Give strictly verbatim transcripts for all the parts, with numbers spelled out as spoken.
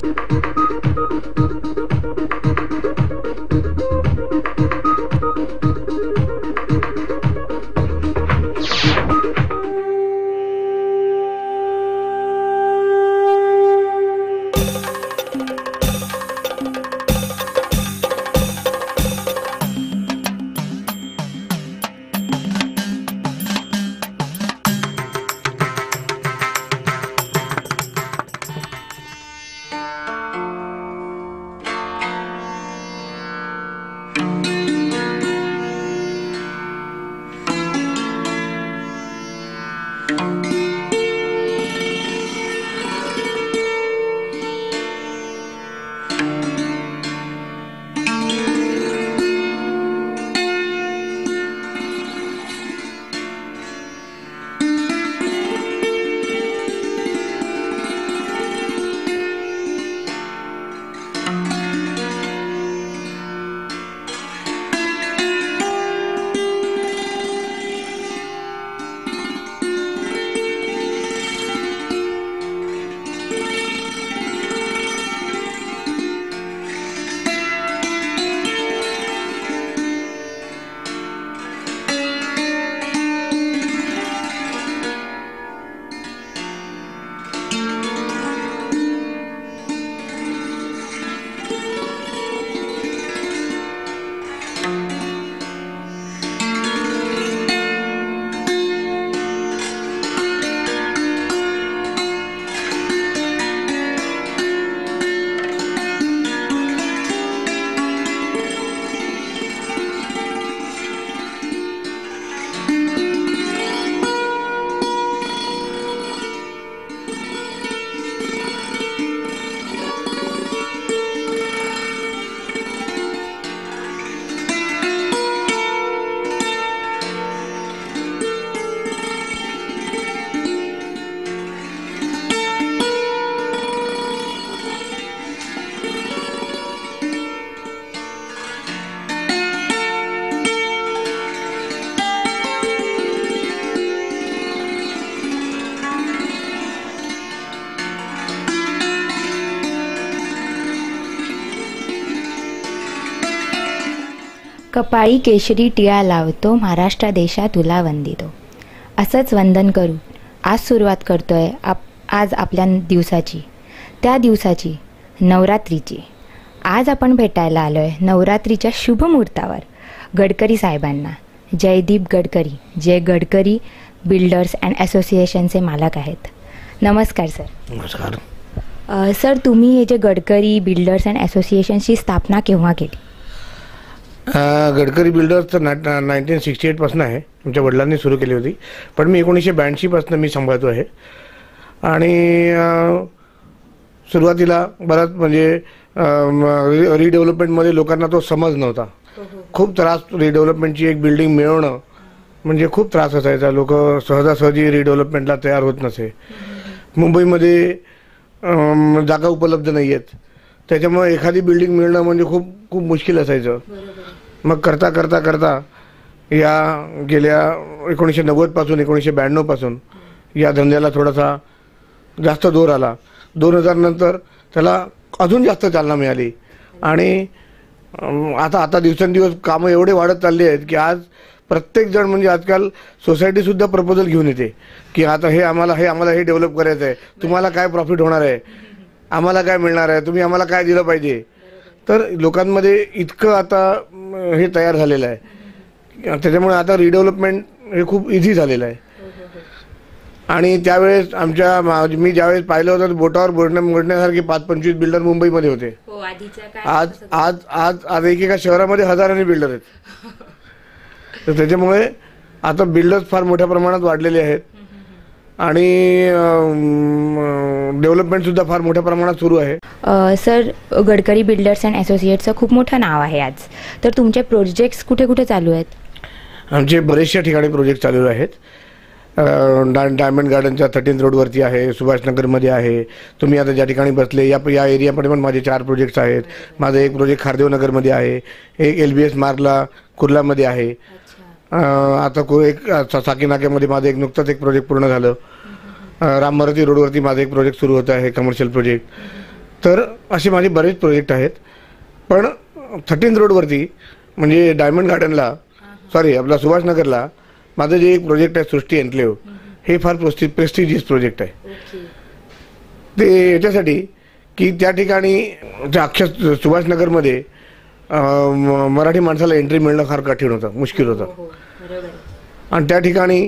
कपाळी केशरी टिळा लावतो, महाराष्ट्र देशा तुला वंदितो. असंच वंदन करू आज सुरुवात करतोय आप आज आपल्या दिवसाची, त्या दिवसाची नवरात्रीची. आज आपण भेटायला आलोय नवरात्रीच्या शुभ मुहूर्तावर गडकरी साहेबांना. जयदीप गडकरी, जे गडकरी बिल्डर्स अँड असोसिएशनचे मालक आहेत. नमस्कार सर. नमस्कार. सर, तुम्ही हे जे गडकरी बिल्डर्स अँड असोसिएशनची स्थापना केव्हा केली? गडकरी बिल्डर्स तर ना नाईन्टीन सिक्स्टी एटपासून आहे, आमच्या वडिलांनी सुरू केली होती, पण मी एकोणीसशे ब्याऐंशीपासून मी सांभाळतो आहे. आणि सुरुवातीला बराच म्हणजे रिडेव्हलपमेंटमध्ये लोकांना तो समज नव्हता. खूप त्रास, रिडेव्हलपमेंटची एक बिल्डिंग मिळवणं म्हणजे खूप त्रास असायचा. लोक सहजासहजी रिडेव्हलपमेंटला तयार होत नसे. मुंबईमध्ये जागा उपलब्ध नाही आहेत, त्याच्यामुळे एखादी बिल्डिंग मिळणं म्हणजे खूप खूप मुश्किल असायचं. मग करता करता करता या गेल्या एकोणीसशे नव्वदपासून एकोणीसशे ब्याण्णवपासून या धंद्याला थोडासा जास्त जोर आला. दोन हजार नंतर त्याला अजून जास्त चालना मिळाली. आणि आता आता दिवसेंदिवस कामं एवढे वाढत चालले आहेत की आज प्रत्येक जण म्हणजे आजकाल सोसायटीसुद्धा प्रपोजल घेऊन येते की आता हे आम्हाला हे आम्हाला हे डेव्हलप करायचं आहे, तुम्हाला काय प्रॉफिट होणार आहे, आम्हाला काय मिळणार आहे, तुम्ही आम्हाला काय दिलं पाहिजे. तर लोकांमध्ये इतकं आता हे तयार झालेलं आहे, त्याच्यामुळे आता रिडेव्हलपमेंट हे खूप इझी झालेलं आहे. आणि त्यावेळेस आमच्या मी ज्यावेळेस पाहिलं होतं बोटावर बोलण्या मोडण्यासारखे पाच पंचवीस बिल्डर मुंबईमध्ये होते. आज आज आज आज एकेका शहरामध्ये हजारांनी बिल्डर आहेत. तर त्याच्यामुळे आता बिल्डर्स फार मोठ्या प्रमाणात वाढलेले आहेत आणि डेव्हलपमेंटसुद्धा फार मोठ्या प्रमाणात सुरू आहे. सर, गडकरी बिल्डर्स अँड असोसिएट्सचं खूप मोठं नाव आहे आज. तर तुमचे प्रोजेक्ट्स कुठे कुठे चालू आहेत? आमचे बरेचशा ठिकाणी प्रोजेक्ट चालू आहेत. डा डायमंड गार्डनच्या थर्टीन रोडवरती आहे, सुभाषनगरमध्ये आहे. तुम्ही आता ज्या ठिकाणी बसले या या एरियामध्ये पण माझे चार प्रोजेक्ट्स आहेत. माझा एक प्रोजेक्ट खारदेवनगरमध्ये आहे, एक एल बी एस मार्गला कुर्लामध्ये आहे. आता को एक साकी नाक्यामध्ये माझं एक नुकतंच एक प्रोजेक्ट पूर्ण झालं. राम मारुती रोडवरती माझं एक प्रोजेक्ट सुरू होत आहे, कमर्शियल प्रोजेक्ट. तर असे माझे बरेच प्रोजेक्ट आहेत. पण थर्टीन रोडवरती म्हणजे डायमंड गार्डनला सॉरी आपला सुभाषनगरला माझं जे एक प्रोजेक्ट आहे सृष्टी एन्क्लेव, हे फार प्रेस्टि प्रेस्टिजियस प्रोजेक्ट आहे. ते याच्यासाठी की त्या ठिकाणी त्या अख्ख्या सुभाषनगरमध्ये मराठी माणसाला एंट्री मिळणं फार कठीण होतं, मुश्किल होतं. आणि त्या ठिकाणी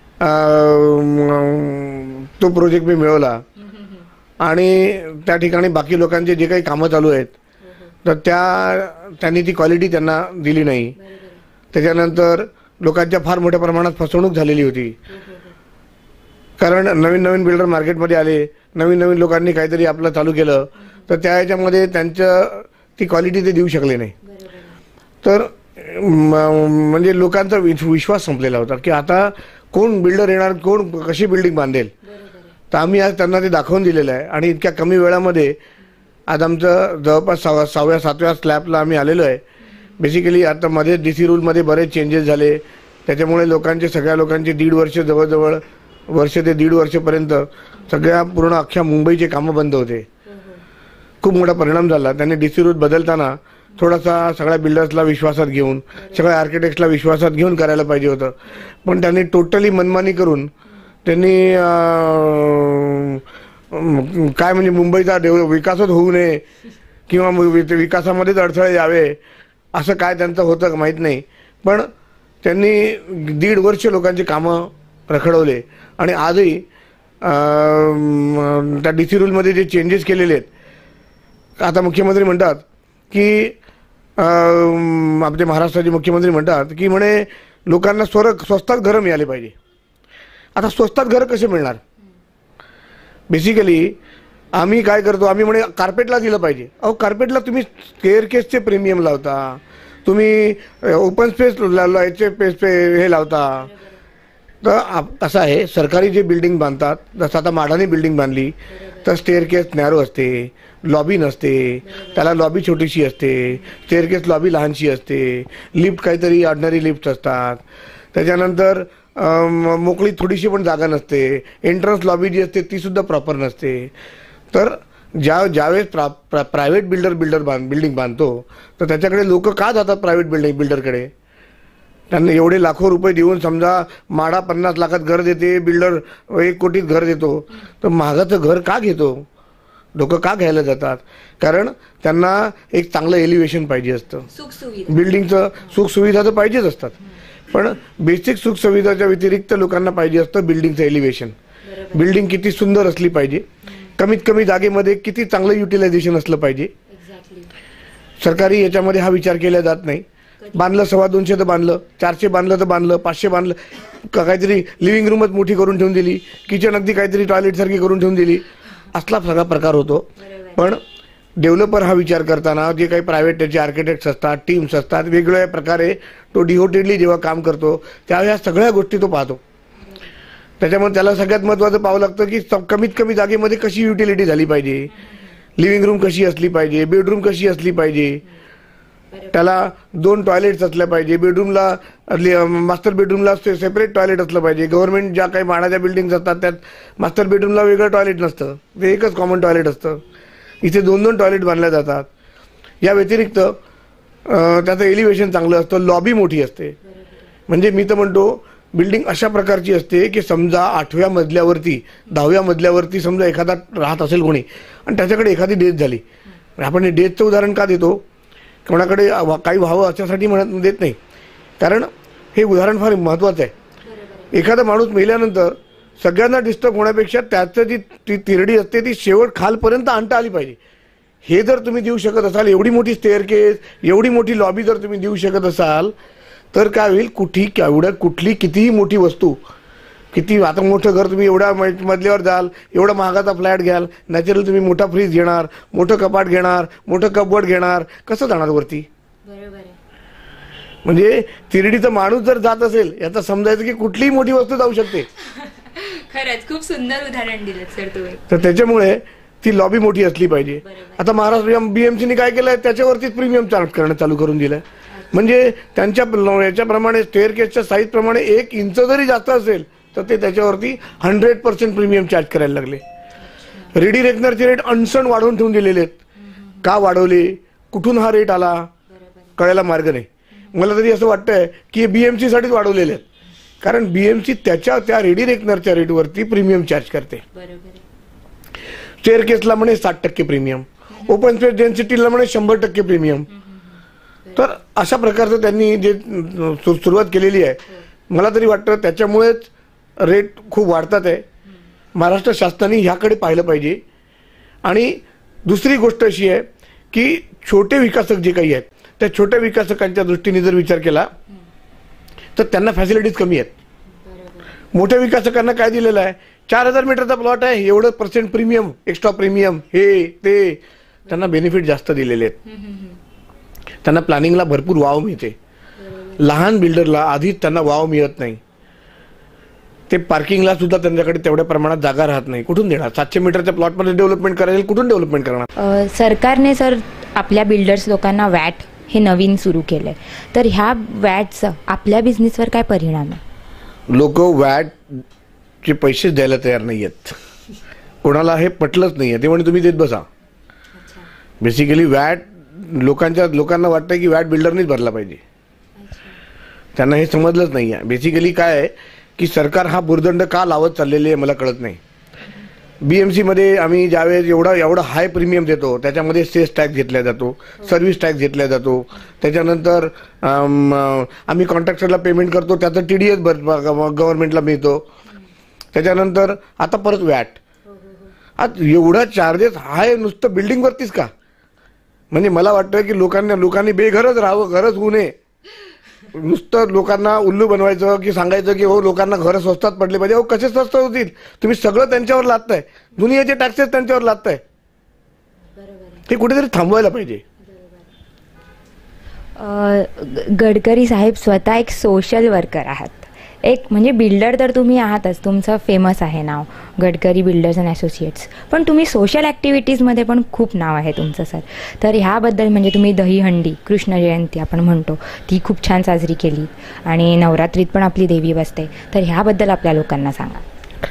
तो प्रोजेक्ट मी मिळवला आणि त्या ठिकाणी बाकी लोकांचे जे काही कामं चालू आहेत तर त्या त्यांनी ती क्वालिटी त्यांना दिली नाही. त्याच्यानंतर लोकांच्या फार मोठ्या प्रमाणात फसवणूक झालेली होती. कारण नवीन नवीन बिल्डर मार्केटमध्ये आले, नवीन नवीन लोकांनी काहीतरी आपलं चालू केलं तर त्या ह्याच्यामध्ये त्यांचं ती क्वालिटी ते देऊ शकले नाही. तर म्हणजे लोकांचा विश्वास संपलेला होता की आता कोण बिल्डर येणार, कोण कशी बिल्डिंग बांधेल. तर आम्ही आज त्यांना ते दाखवून दिलेलं आहे आणि इतक्या कमी वेळामध्ये आज आमचं जवळपास सहाव्या सहाव्या सातव्या स्लॅबला आम्ही आलेलो आहे. बेसिकली आता मध्ये डी सी रूलमध्ये बरेच चेंजेस झाले, त्याच्यामुळे लोकांचे सगळ्या लोकांचे दीड वर्ष जवळजवळ वर्ष ते दीड वर्षपर्यंत सगळ्या पूर्ण अख्ख्या मुंबईचे कामं बंद होते. खूप मोठा परिणाम झाला. त्यांनी डी सी रूल बदलताना थोडासा सगळ्या बिल्डर्सला विश्वासात घेऊन, सगळ्या आर्किटेक्ट्सला विश्वासात घेऊन करायला पाहिजे होतं. पण त्यांनी टोटली मनमानी करून त्यांनी काय म्हणजे मुंबईचा डेव्हलप विकासच होऊ नये किंवा विकासामध्येच अडथळे यावे असं काय त्यांचं होतं माहीत नाही. पण त्यांनी दीड वर्ष लोकांची कामं रखडवले आणि आजही त्या डी सी रूलमध्ये जे चेंजेस केलेले आहेत, आता मुख्यमंत्री म्हणतात की आपले महाराष्ट्राचे मुख्यमंत्री म्हणतात की म्हणे लोकांना स्वर स्वस्तात घरं मिळाली पाहिजे. आता स्वस्तात घरं कसे मिळणार? बेसिकली आम्ही काय करतो, आम्ही म्हणे कार्पेटला दिलं पाहिजे. अहो कार्पेटला तुम्ही स्टेअरकेसचे प्रीमियम लावता, तुम्ही ओपन स्पेस याचे हे लावता. तर असं आहे, सरकारी जे बिल्डिंग बांधतात, जसं आता माडाने बिल्डिंग बांधली तर स्टेअरकेस नॅरो असते, लॉबी नसते, त्याला लॉबी छोटीशी असते, स्टेअरकेस लॉबी लहानशी असते, लिफ्ट काहीतरी ऑर्डिनरी लिफ्ट असतात, त्याच्यानंतर मोकळी थोडीशी पण जागा नसते, एंट्रन्स लॉबी जी असते ती सुद्धा प्रॉपर नसते. तर ज्या ज्यावेळेस प्रा प्रा प्रायव्हेट बिल्डर बिल्डर बांध बिल्डिंग बांधतो तर त्याच्याकडे लोक का जातात प्रायव्हेट बिल्डिंग बिल्डरकडे? त्यांना एवढे लाखो रुपये देऊन समजा माडा पन्नास लाखात घर देते, बिल्डर एक कोटीत घर देतो, तर महागाचं घर का घेतो? लोक का घ्यायला जातात? कारण त्यांना एक चांगलं एलिव्हेशन पाहिजे असतं, बिल्डिंगचं सुखसुविधा तर पाहिजेच असतात, पण बेसिक सुखसुविधाच्या व्यतिरिक्त लोकांना पाहिजे असतं बिल्डिंगचं एलिव्हेशन. बिल्डिंग किती सुंदर असली पाहिजे, कमीत कमी जागेमध्ये किती चांगलं युटिलायझेशन असलं पाहिजे. सरकारी याच्यामध्ये हा विचार केला जात नाही. बांधलं सव्वा दोनशे तर बांधलं, चारशे बांधलं तर बांधलं, पाचशे बांधलं, काहीतरी लिव्हिंग रूमच मोठी करून ठेवून दिली, किचन अगदी काहीतरी टॉयलेट सारखी करून ठेवून दिली, असला सगळा प्रकार होतो. पण डेव्हलपर हा विचार करताना जे काही प्रायव्हेट त्याचे आर्किटेक्ट्स असतात, टीम्स असतात, वेगवेगळ्या प्रकारे तो डिव्होटेडली जेव्हा काम करतो त्यावेळी ह्या सगळ्या गोष्टी तो पाहतो. त्याच्यामुळे त्याला सगळ्यात महत्त्वाचं पाहावं लागतं की कमीत कमी जागेमध्ये कशी युटिलिटी झाली पाहिजे, लिव्हिंग रूम कशी असली पाहिजे, बेडरूम कशी असली पाहिजे, त्याला दोन टॉयलेट्स असल्या पाहिजे, बेडरूमला मास्टर बेडरूमला सेपरेट टॉयलेट असलं पाहिजे. गव्हर्नमेंट ज्या काही माडाच्या बिल्डिंग्स असतात त्यात मास्टर बेडरूमला वेगळं टॉयलेट नसतं, ते एकच कॉमन टॉयलेट असतं. इथे दोन दोन टॉयलेट बांधल्या जातात. या व्यतिरिक्त त्याचं एलिव्हेशन चांगलं असतं, लॉबी मोठी असते. म्हणजे मी तर म्हणतो बिल्डिंग अशा प्रकारची असते की समजा आठव्या मजल्यावरती दहाव्या मजल्यावरती समजा एखादा राहत असेल कोणी आणि त्याच्याकडे एखादी डेथ झाली, आपण डेथचं उदाहरण का देतो, कोणाकडे काही व्हावं अशासाठी म्हणत देत नाही, कारण हे उदाहरण फार महत्त्वाचं आहे. एखादा माणूस मेल्यानंतर सगळ्यांना डिस्टर्ब होण्यापेक्षा त्याचं जी ती तिरडी असते ती शेवट खालपर्यंत आणता आली पाहिजे. हे जर तुम्ही देऊ शकत असाल, एवढी मोठी स्टेअरकेस, एवढी मोठी लॉबी जर तुम्ही देऊ शकत असाल तर काय होईल, कुठे एवढ्या कुठली कितीही मोठी वस्तू, किती आता मोठं घर तुम्ही एवढ्या मजल्यावर जाल, एवढा महागाचा फ्लॅट घ्याल, नॅचरल तुम्ही मोठा फ्रीज घेणार, मोठं कपाट घेणार, मोठं कपबोर्ड घेणार, कसं जाणार वरती? म्हणजे तिरडीचा माणूस जर जात असेल याचा समजायचं की कुठलीही मोठी वस्तू जाऊ शकते. खरंच खूप सुंदर उदाहरण दिलं सर तुम्ही. तर त्याच्यामुळे ती लॉबी मोठी असली पाहिजे. आता महाराष्ट्र बीएमसीने काय केलंय, त्याच्यावरतीच प्रीमियम चार्ज करणं चालू करून दिलंय. म्हणजे त्यांच्या याच्याप्रमाणे स्टेअरकेसच्या साईज प्रमाणे एक इंच जरी जास्त असेल तर ते त्याच्यावरती हंड्रेड पर्सेंट प्रीमियम चार्ज करायला लागले. रेडी रेकनरचे रेट अनसण वाढवून ठेवून दिलेले आहेत. का वाढवले, कुठून हा रेट आला कळायला मार्ग नाही. मला तरी असं वाटतंय की बीएमसी साठीच वाढवलेले आहेत, कारण बीएमसी त्याच्या त्या रेडी रेकनरच्या रेटवरती प्रीमियम चार्ज करते. स्टेअर केसला म्हणे साठ टक्के प्रीमियम, ओपन स्पेस डेन्सिटीला म्हणे शंभर टक्के प्रीमियम. तर अशा प्रकारचं त्यांनी जे सुरुवात केलेली आहे, मला तरी वाटतं त्याच्यामुळेच रेट खूप वाढतात आहे. महाराष्ट्र शासनाने ह्याकडे पाहिलं पाहिजे. आणि दुसरी गोष्ट अशी आहे की छोटे विकासक जे काही आहेत त्या छोट्या विकासकांच्या दृष्टीने जर विचार केला तर त्यांना फॅसिलिटीज कमी आहेत. मोठ्या विकासकांना काय दिलेलं आहे, चार हजार मीटरचा प्लॉट आहे, एवढं पर्सेंट प्रीमियम, एक्स्ट्रा प्रीमियम, हे ते, त्यांना बेनिफिट जास्त दिलेले आहेत. त्यांना प्लॅनिंगला भरपूर वाव मिळते. लहान बिल्डरला आधीच त्यांना वाव मिळत नाही. ते पार्किंगला सुद्धा त्यांच्याकडे तेवढ्या प्रमाणात जागा राहत नाही. कुठून देणार? सातशे मीटरच्या प्लॉटमध्ये डेव्हलपमेंट करायला कुठून डेव्हलपमेंट करणार? सरकारने सर आपल्या बिल्डर्स लोकांना वॅट हे नवीन सुरू केलंय, तर ह्या वॅटचा आपल्या बिझनेसवर काय परिणाम आहे? लोक वॅटचे पैसे द्यायला तयार नाही आहेत. कोणाला हे पटलंच नाही आहे, ते म्हणजे तुम्ही देत बसा. बेसिकली वॅट लोकांच्या लोकांना वाटतं की वॅट बिल्डरनीच भरला पाहिजे. त्यांना हे समजलंच नाही आहे. बेसिकली काय आहे की सरकार हा भुर्दंड का लावत चाललेली आहे मला कळत नाही. बीएमसी मध्ये आम्ही ज्यावेळेस एवढा एवढा हाय प्रीमियम देतो त्याच्यामध्ये सेस टॅक्स घेतला जातो, सर्व्हिस टॅक्स घेतला जातो, त्याच्यानंतर आम्ही कॉन्ट्रॅक्टरला पेमेंट करतो त्याचं टी डी एस गव्हर्नमेंटला मिळतो, त्याच्यानंतर आता परत वॅट. आज एवढा चार्जेस हाय नुसतं बिल्डिंगवरतीच का? म्हणजे मला वाटतं की लोकांना लोकांनी बेघरच राहावं, घरच होऊ नये. नुसतं लोकांना उल्लू बनवायचं की सांगायचं की हो लोकांना घर स्वस्तात पडले पाहिजे. हो कसे स्वस्त होतील? तुम्ही सगळं त्यांच्यावर लादताय, दुनियाचे टॅक्सेस त्यांच्यावर लादताय. हे कुठेतरी थांबवायला पाहिजे. गडकरी साहेब स्वतः एक सोशल वर्कर आहात, एक म्हणजे बिल्डर तर तुम्ही आहातच, तुमचं फेमस आहे नाव गडकरी बिल्डर्स अँड असोसिएट्स, पण तुम्ही सोशल ॲक्टिव्हिटीजमध्ये पण खूप नाव आहे तुमचं सर. तर ह्याबद्दल म्हणजे तुम्ही दहीहंडी कृष्ण जयंती आपण म्हणतो ती खूप छान साजरी केली आणि नवरात्रीत पण आपली देवी बसते, तर ह्याबद्दल आपल्या लोकांना सांगा.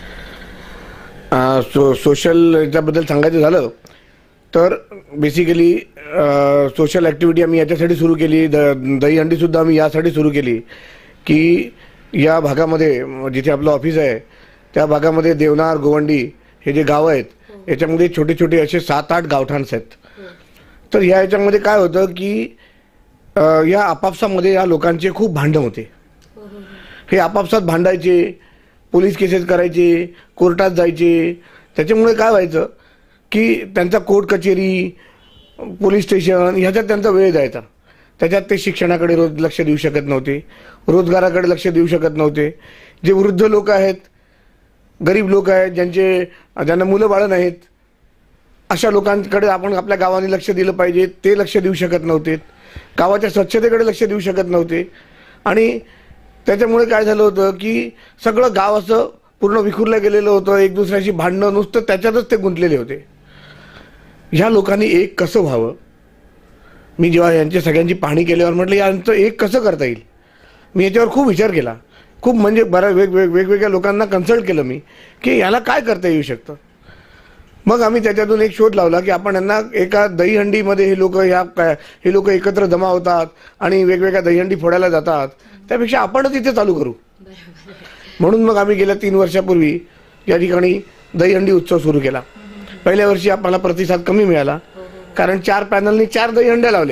सो सोशल याच्याबद्दल सांगायचं झालं तर बेसिकली सोशल ॲक्टिव्हिटी आम्ही याच्यासाठी सुरू केली, द दहीहंडीसुद्धा आम्ही यासाठी सुरू केली की या भागामध्ये जिथे आपलं ऑफिस आहे त्या भागामध्ये देवनार गोवंडी हे जे गावं आहेत याच्यामध्ये छोटे छोटे असे सात आठ गावठाणस आहेत. तर ह्या याच्यामध्ये काय होतं की या आपापसामध्ये या लोकांचे खूप भांडण होते. हे आपापसात भांडायचे, पोलीस केसेस करायचे, कोर्टात जायचे. त्याच्यामुळे काय व्हायचं की त्यांचा कोर्ट कचेरी, पोलीस स्टेशन ह्याच्यात त्यांचा वेळ जायचा. त्याच्यात ते शिक्षणाकडे रोज लक्ष देऊ शकत नव्हते, रोजगाराकडे लक्ष देऊ शकत नव्हते. जे वृद्ध लोक आहेत, गरीब लोक आहेत, ज्यांचे ज्यांना मुलं बाळं नाहीत, अशा लोकांकडे आपण आपल्या गावाने लक्ष दिलं पाहिजे, ते लक्ष देऊ शकत नव्हते. गावाच्या स्वच्छतेकडे लक्ष देऊ शकत नव्हते. आणि त्याच्यामुळे काय झालं होतं की सगळं गाव असं पूर्ण विखुरलं गेलेलं होतं. एक दुसऱ्याशी भांडणं नुसतं त्याच्यातच ते गुंतलेले होते. ह्या लोकांनी एक कसं व्हावं, मी जेव्हा यांच्या सगळ्यांची पाहणी केल्यावर म्हटलं यांचं एक कसं करता येईल. मी याच्यावर खूप विचार केला, खूप म्हणजे बऱ्या वेगवेग वेगवेगळ्या लोकांना कन्सल्ट केलं मी की याला काय करता येऊ शकतं. मग आम्ही त्याच्यातून एक शोध लावला की आपण यांना एका दहीहंडीमध्ये हे लोक ह्या हे लोक एकत्र जमा होतात आणि वेगवेगळ्या दहीहंडी फोडायला जातात, त्यापेक्षा आपणच इथे चालू करू. म्हणून मग आम्ही गेल्या तीन वर्षापूर्वी या ठिकाणी दहीहंडी उत्सव सुरू केला. पहिल्या वर्षी आपल्याला प्रतिसाद कमी मिळाला कारण चार पॅनलनी चार दहीहंड्या लावल्या,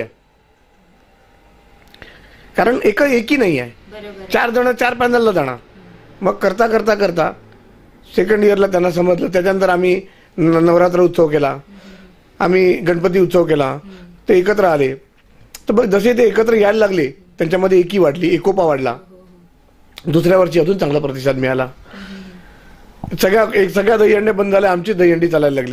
कारण एक एकी नाही आहे, चार जण चार पॅनलला जाणार. मग करता करता करता सेकंड इयरला त्यांना समजलं. त्याच्यानंतर आम्ही नवरात्र उत्सव केला, आम्ही गणपती उत्सव केला, ते एकत्र आले. तर बघ जसे ते एकत्र यायला लागले त्यांच्यामध्ये एकी वाढली, एकोपा वाढला. दुसऱ्या वर्षी अजून चांगला प्रतिसाद मिळाला. सगळ्या एक सगळ्या दहीहंड्या बंद झाल्या, आमची दहीहंडी चालायला लागली.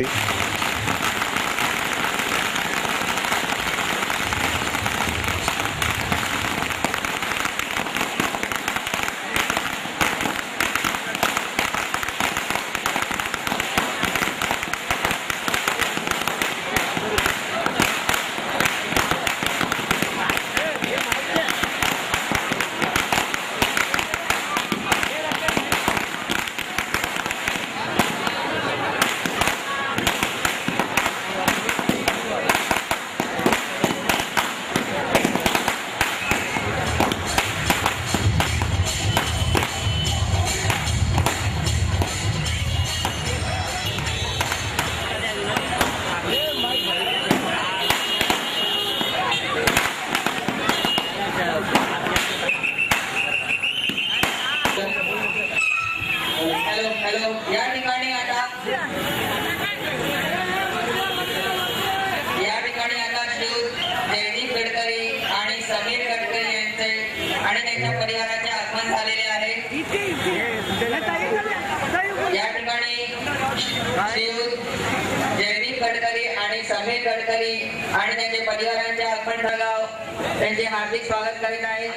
गडकरी आणि त्यांचे परिवारांच्या अखंड गाव त्यांचे हार्दिक स्वागत करीत आहेत.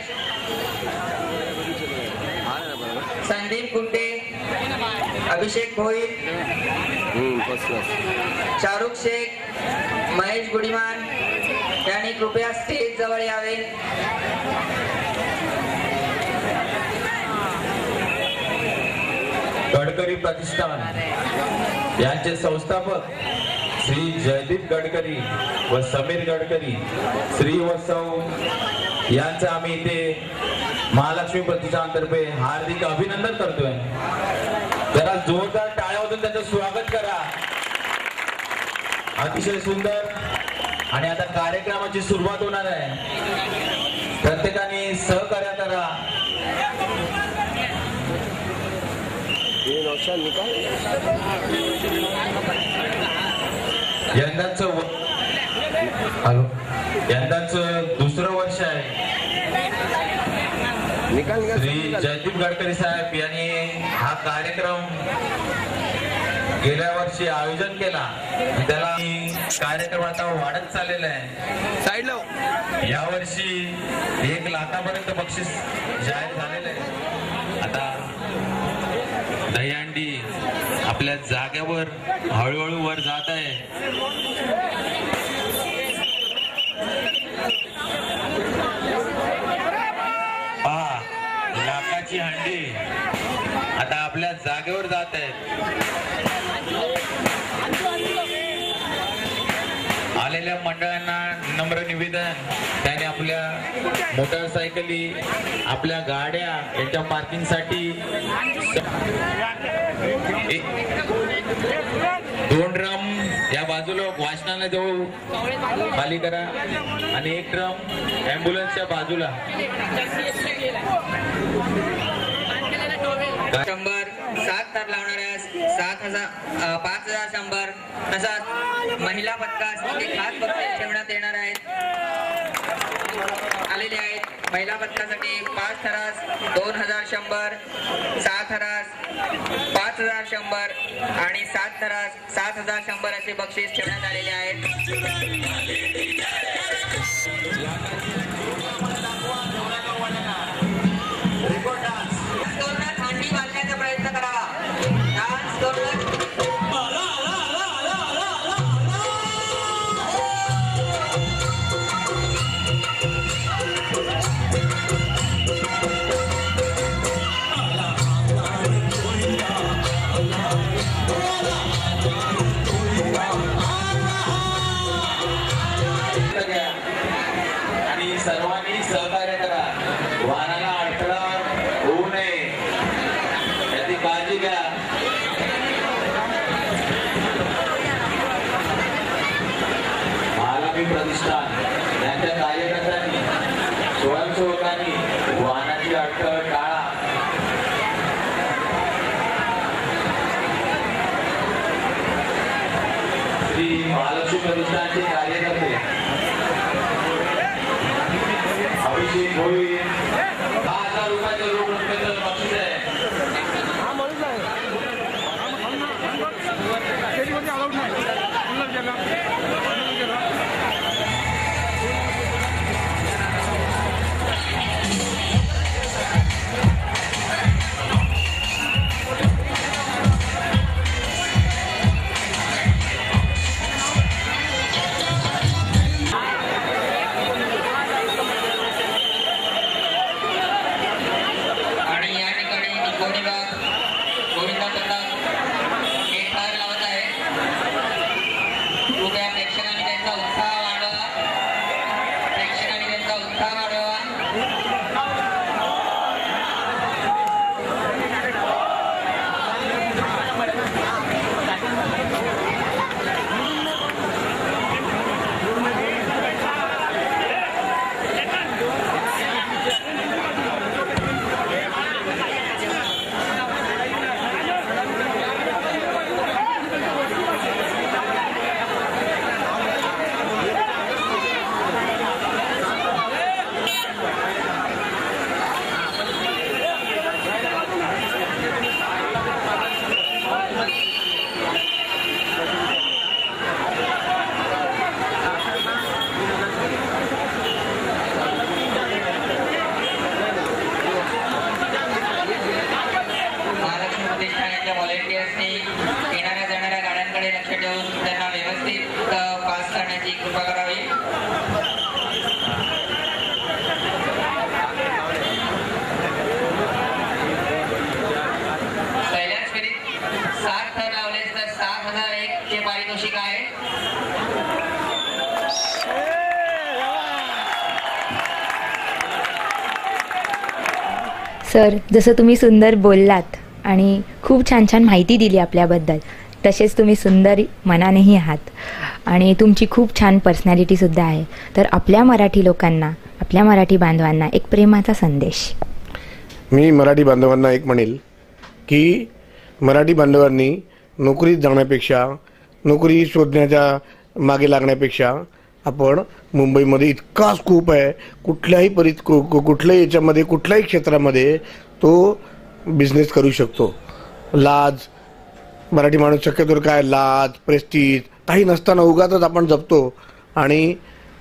संदीप गुंडे, अभिषेक भोईर, शाहरुख शेख, महेश गुडीमान यांनी कृपया स्टेज जवळ यावे. गडकरी प्रतिष्ठान यांचे संस्थापक श्री जयदीप गडकरी व समीर गडकरी श्री व सौ यांचं आम्ही इथे महालक्ष्मी प्रतिष्ठानतर्फे हार्दिक अभिनंदन करतोय. जरा जोरदार टाळ्या वाजवून त्यांचं स्वागत करा. अतिशय सुंदर. आणि आता कार्यक्रमाची सुरुवात होणार आहे. प्रत्येकाने सहकार्य करा. यंदाच यंदाच दुसरं वर्ष आहे. श्री जयदीप गडकरी साहेब यांनी हा कार्यक्रम गेल्या वर्षी आयोजन केला. त्याला कार्यक्रम आता वाढत चाललेला आहे. साईडला यावर्षी एक लाखापर्यंत बक्षीस जाहीर झालेलं आहे. आता दहीहंडी आपल्या जागेवर हळूहळू वर जात आहे. पहा, लाखाची हंडी आता आपल्या जागेवर जात आहे. आलेल्या मंडळांना नम्र निवेदन, त्याने आपल्या मोटरसायकली, आपल्या गाड्या यांच्या पार्किंगसाठी दोन ड्रम या बाजूला वाचनाला जवळ खाली करा आणि एक ड्रम ऍम्ब्युलन्सच्या बाजूला. शंभर सात तर लावणाऱ्यास सात हजार पाच हजार शंभर तसाच महिला पथकास खास बक्षीस ठेवण्यात येणार आहेत. आलेले आहेत महिला पथकासाठी पाच थरास दोन हजार शंभर, सात थरास पाच हजार शंभर आणि सात थरास सात हजार शंभर असे बक्षीस ठेवण्यात आलेले आहेत. थंडी घालण्याचा प्रयत्न करा. डान्स करून आणि सर्वांनी सहकार्य करा. वाहनाला अडथळा होऊ नये याची काळजी घ्या. महालक्ष्मी प्रतिष्ठान यांच्या कार्यकर्त्यांनी स्वयंसेवकांनी वाहनाची अडथळ टाळा. श्री महालक्ष्मी प्रतिष्ठानचे कार्यकर्ते अभिषेक भोईर दहा हजार रुपयाचं रोख रकमेचं बक्षीस आहे. सर, जसं तुम्ही सुंदर बोललात आणि खूप छान छान माहिती दिली आपल्याबद्दल, तसेच तुम्ही सुंदर मनानेही आहात आणि तुमची खूप छान पर्सनॅलिटीसुद्धा आहे. तर आपल्या मराठी लोकांना, आपल्या मराठी बांधवांना एक प्रेमाचा संदेश. मी मराठी बांधवांना एक म्हणेल की मराठी बांधवांनी नोकरीत जाण्यापेक्षा, नोकरी शोधण्याच्या मागे लागण्यापेक्षा आपण मुंबईमध्ये इतका स्कोप आहे, कुठल्याही परि कुठल्याही याच्यामध्ये, कुठल्याही क्षेत्रामध्ये तो बिझनेस करू शकतो. लाज, मराठी माणूस शक्यतो काय लाज, प्रेस्टीज काही नसताना उगाचच आपण जपतो आणि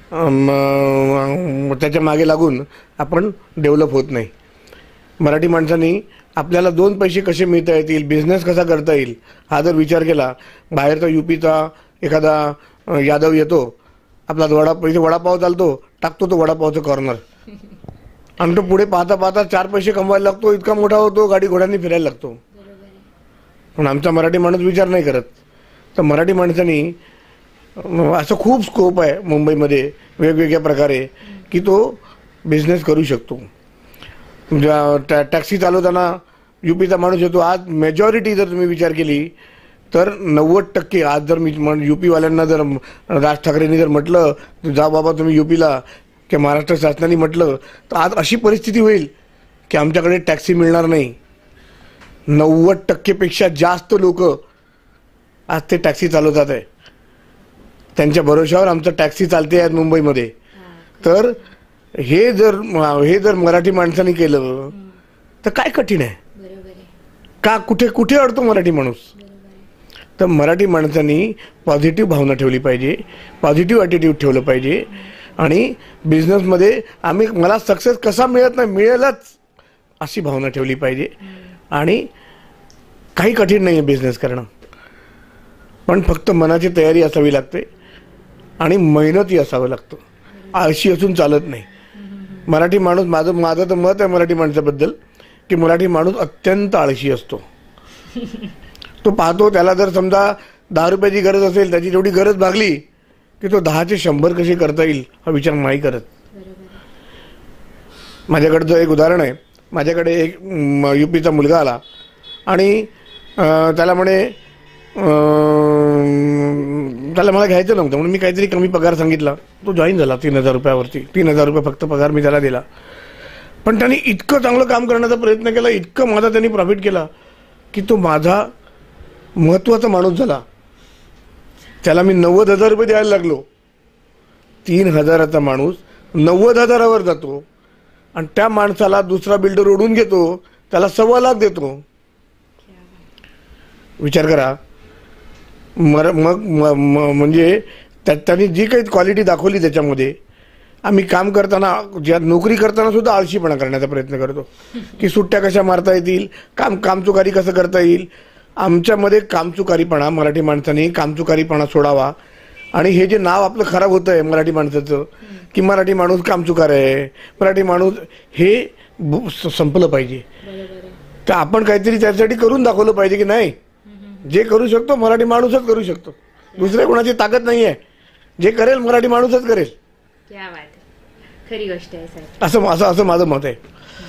त्याच्या मागे लागून आपण डेव्हलप होत नाही. मराठी माणसांनी आपल्याला दोन पैसे कसे मिळता येतील, बिझनेस कसा करता येईल हा जर विचार केला, बाहेरचा युपीचा एखादा यादव येतो, आपला वडा पैसे वडापाव चालतो, टाकतो तो वडापावचं कॉर्नर आणि तो पुढे पाहता पाहता चार पैसे कमवायला लागतो, इतका मोठा होतो, गाडी घोड्यांनी फिरायला लागतो. पण आमचा मराठी माणूस विचार नाही करत. तर मराठी माणसांनी असं खूप स्कोप आहे मुंबईमध्ये वेगवेगळ्या प्रकारे की तो बिझनेस करू शकतो. टॅक्सी चालवताना युपीचा माणूस येतो. आज मेजॉरिटी जर तुम्ही विचार केली तर नव्वद टक्के आज जर मी युपीवाल्यांना जर राज ठाकरेंनी जर म्हटलं जा बाबा तुम्ही युपीला, की महाराष्ट्र शासनाने म्हटलं तर आज अशी परिस्थिती होईल की आमच्याकडे टॅक्सी मिळणार नाही. नव्वद टक्केपेक्षा जास्त लोक आज ते टॅक्सी चालवतात आहे. त्यांच्या भरोशावर आमचं टॅक्सी चालते आहे मुंबईमध्ये. तर हे जर हे जर मराठी माणसांनी केलं तर काय कठीण आहे का? कुठे कुठे अडतो मराठी माणूस? तर मराठी माणसांनी पॉझिटिव्ह भावना ठेवली पाहिजे, पॉझिटिव्ह ॲटिट्यूड ठेवलं पाहिजे आणि बिझनेसमध्ये आम्ही मला सक्सेस कसा मिळत नाही, मिळेलच अशी भावना ठेवली पाहिजे. आणि काही कठीण नाही आहे बिझनेस करणं, पण फक्त मनाची तयारी असावी लागते आणि मेहनतही असावं लागतं. आळशी असून चालत नाही. मराठी माणूस, माझं माझं तर मत आहे मराठी माणसाबद्दल की मराठी माणूस अत्यंत आळशी असतो. तो पाहतो त्याला जर समजा दहा रुपयाची गरज असेल, त्याची जेवढी गरज भागली की तो दहाचे शंभर कसे करता येईल हा विचार नाही करत. माझ्याकडचं एक उदाहरण आहे. माझ्याकडे एक युपीचा मुलगा आला आणि त्याला म्हणे त्याला मला घ्यायचं नव्हतं म्हणून मी काहीतरी कमी पगार सांगितला. तो जॉईन झाला तीन हजार रुपयावरती. तीन हजार रुपये फक्त पगार मी त्याला दिला. पण त्यांनी इतकं चांगलं काम करण्याचा प्रयत्न केला, इतकं माझा त्यांनी प्रॉफिट केला की तो माझा महत्त्वाचा माणूस झाला. त्याला मी नव्वद हजार रुपये द्यायला लागलो. तीन हजाराचा माणूस नव्वद हजारावर जातो आणि त्या माणसाला दुसरा बिल्डर ओढून घेतो, त्याला सव्वा लाख देतो. विचार करा. मर मग म्हणजे त्यांनी जी काही क्वालिटी दाखवली त्याच्यामध्ये, आम्ही काम करताना, ज्या नोकरी करताना सुद्धा आळशीपणा करण्याचा प्रयत्न करतो की सुट्ट्या कशा मारता येतील, काम कामचुकारी कसं करता येईल. आमच्यामध्ये कामचुकारीपणा, मराठी माणसाने कामचुकारीपणा सोडावा. आणि हे जे नाव आपलं खराब होतं आहे मराठी माणसाचं की मराठी माणूस कामचुकार आहे, मराठी माणूस, हे संपलं पाहिजे. तर आपण काहीतरी त्यासाठी करून दाखवलं पाहिजे की नाही, जे करू शकतो मराठी माणूसच करू शकतो. दुसऱ्या कोणाची ताकद नाही आहे. जे करेल मराठी माणूसच करेल. क्या बात आहे, खरी गोष्ट आहे सर. असं असं असं माझं मत आहे.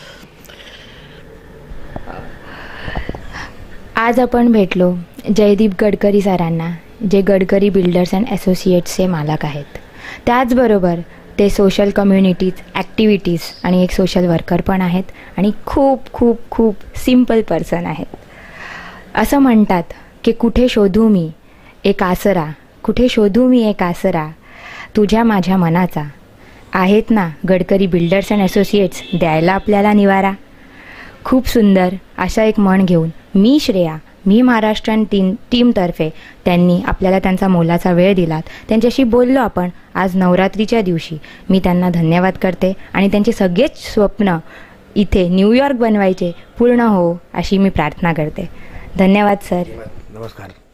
आज आपण भेटलो जयदीप गडकरी सरांना, जे गडकरी बिल्डर्स अँड असोसिएट्सचे मालक आहेत. त्याचबरोबर ते सोशल कम्युनिटीज, ॲक्टिव्हिटीज आणि एक सोशल वर्कर पण आहेत आणि खूप खूप खूप सिम्पल पर्सन आहेत. असं म्हणतात की कुठे शोधू मी एक आसरा, कुठे शोधू मी एक आसरा तुझ्या माझ्या मनाचा. आहेत ना गडकरी बिल्डर्स अँड असोसिएट्स द्यायला आपल्याला निवारा. खूप सुंदर अशा एक म्हण घेऊन मी श्रेया, मी महाराष्ट्रीयन टीम टीमतर्फे त्यांनी आपल्याला त्यांचा मोलाचा वेळ दिलात, त्यांच्याशी बोललो आपण आज नवरात्रीच्या दिवशी. मी त्यांना धन्यवाद करते आणि त्यांचे सगळेच स्वप्न इथे न्यूयॉर्क बनवायचे पूर्ण हो अशी मी प्रार्थना करते. धन्यवाद सर. नमस्कार.